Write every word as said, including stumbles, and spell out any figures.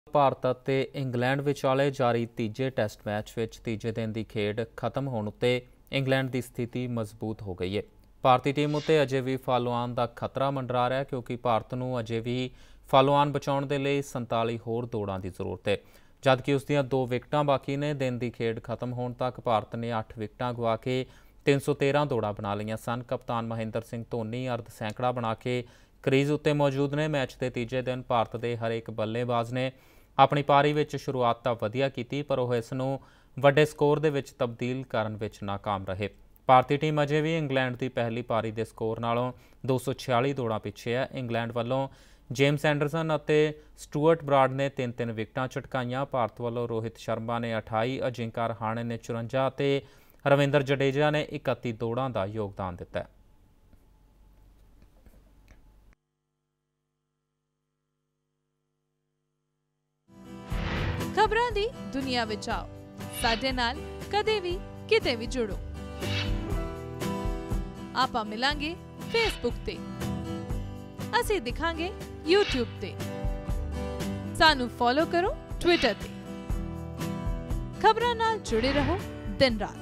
ਭਾਰਤ ਅਤੇ ਇੰਗਲੈਂਡ ਵਿਚਾਲੇ ਜਾਰੀ ਤੀਜੇ ਟੈਸਟ ਮੈਚ ਵਿੱਚ ਤੀਜੇ ਦਿਨ ਦੀ ਖੇਡ ਖਤਮ ਹੋਣ ਉੱਤੇ ਇੰਗਲੈਂਡ ਦੀ ਸਥਿਤੀ ਮਜ਼ਬੂਤ ਹੋ ਗਈ ਹੈ। ਭਾਰਤੀ ਟੀਮ ਉੱਤੇ ਅਜੇ ਵੀ ਫਾਲੋਆਨ ਦਾ ਖਤਰਾ ਮੰਡਰਾ ਰਿਹਾ ਕਿਉਂਕਿ ਭਾਰਤ ਨੂੰ ਅਜੇ ਵੀ ਫਾਲੋਆਨ ਬਚਾਉਣ ਦੇ ਲਈ ਸੰਤਾਲੀ ਹੋਰ ਦੌੜਾਂ ਦੀ ਜ਼ਰੂਰਤ ਹੈ, ਜਦਕਿ ਉਸ ਦੀਆਂ ਦੋ ਵਿਕਟਾਂ ਬਾਕੀ ਨੇ। ਦਿਨ ਦੀ ਖੇਡ ਖਤਮ ਹੋਣ ਤੱਕ ਭਾਰਤ ਨੇ ਅੱਠ ਵਿਕਟਾਂ ਗਵਾ ਕੇ ਤਿੰਨ ਸੌ तेरह ਦੌੜਾਂ ਬਣਾ ਲਈਆਂ ਸਨ। ਕਪਤਾਨ ਮਹਿੰਦਰ ਸਿੰਘ ਧੋਨੀ ਅਰਧ ਸੈਂਕੜਾ ਬਣਾ ਕੇ ਕ੍ਰੀਜ਼ ਉੱਤੇ ਮੌਜੂਦ ਨੇ। ਮੈਚ ਦੇ ਤੀਜੇ ਦਿਨ ਭਾਰਤ ਦੇ ਹਰੇਕ ਬੱਲੇਬਾਜ਼ ਨੇ ਆਪਣੀ ਪਾਰੀ ਵਿੱਚ ਸ਼ੁਰੂਆਤ ਤਾਂ ਵਧੀਆ ਕੀਤੀ, ਪਰ ਉਹ ਇਸ ਨੂੰ ਵੱਡੇ ਸਕੋਰ ਦੇ ਵਿੱਚ ਤਬਦੀਲ ਕਰਨ ਵਿੱਚ ਨਾਕਾਮ ਰਹੇ। ਭਾਰਤੀ ਟੀਮ ਅਜੇ ਵੀ ਇੰਗਲੈਂਡ ਦੀ ਪਹਿਲੀ ਪਾਰੀ ਦੇ ਸਕੋਰ ਨਾਲੋਂ ਦੋ ਸੌ ਛਿਆਲੀ ਦੌੜਾਂ ਪਿੱਛੇ ਹੈ। ਇੰਗਲੈਂਡ ਵੱਲੋਂ ਜੇਮਸ ਐਂਡਰਸਨ ਅਤੇ ਸਟੂਅਰਟ ਬਰਾਡ ਨੇ ਤਿੰਨ ਤਿੰਨ ਵਿਕਟਾਂ ਝਟਕਾਈਆਂ। ਭਾਰਤ ਵੱਲੋਂ ਰੋਹਿਤ ਸ਼ਰਮਾ ਨੇ ਅਠਾਈ, ਅਜਿੰਕਾ ਰਹਾਣੇ ਨੇ ਚੁਰੰਜਾ ਅਤੇ ਰਵਿੰਦਰ ਜਡੇਜਾ ਨੇ ਇਕੱਤੀ ਦੌੜਾਂ ਦਾ ਯੋਗਦਾਨ ਦਿੱਤਾ। ਖਬਰਾਂ ਦੀ ਦੁਨੀਆ ਵਿੱਚ ਆਓ, ਸਾਡੇ ਨਾਲ ਕਦੇ ਵੀ ਕਿਤੇ ਵੀ ਜੁੜੋ। ਆਪਾਂ ਮਿਲਾਂਗੇ ਫੇਸਬੁੱਕ ਤੇ, ਅਸੀਂ ਦਿਖਾਂਗੇ ਯੂਟਿਊਬ ਤੇ, ਸਾਨੂੰ ਫੋਲੋ ਕਰੋ ਟਵਿੱਟਰ ਤੇ। ਖਬਰਾਂ ਨਾਲ ਜੁੜੇ ਰਹੋ ਦਿਨ ਰਾਤ।